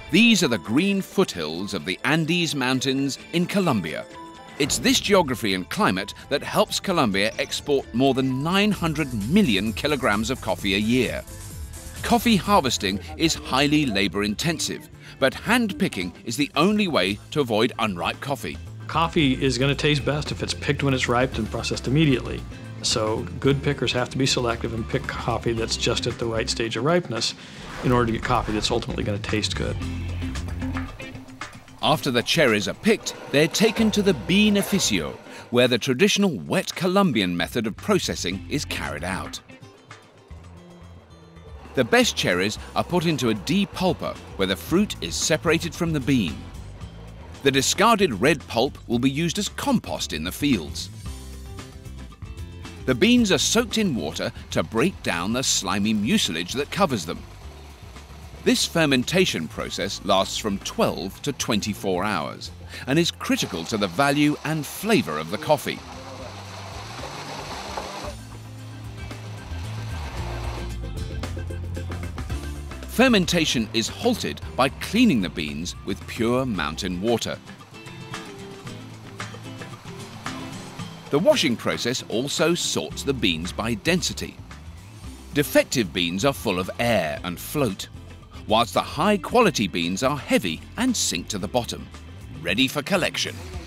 These are the green foothills of the Andes Mountains in Colombia. It's this geography and climate that helps Colombia export more than 900 million kilograms of coffee a year. Coffee harvesting is highly labor-intensive, but hand-picking is the only way to avoid unripe coffee. Coffee is going to taste best if it's picked when it's ripe and processed immediately. So good pickers have to be selective and pick coffee that's just at the right stage of ripeness in order to get coffee that's ultimately going to taste good. After the cherries are picked, they're taken to the beneficio, where the traditional wet Colombian method of processing is carried out. The best cherries are put into a depulper, where the fruit is separated from the bean. The discarded red pulp will be used as compost in the fields. The beans are soaked in water to break down the slimy mucilage that covers them. This fermentation process lasts from 12 to 24 hours and is critical to the value and flavor of the coffee. Fermentation is halted by cleaning the beans with pure mountain water. The washing process also sorts the beans by density. Defective beans are full of air and float, whilst the high-quality beans are heavy and sink to the bottom, ready for collection.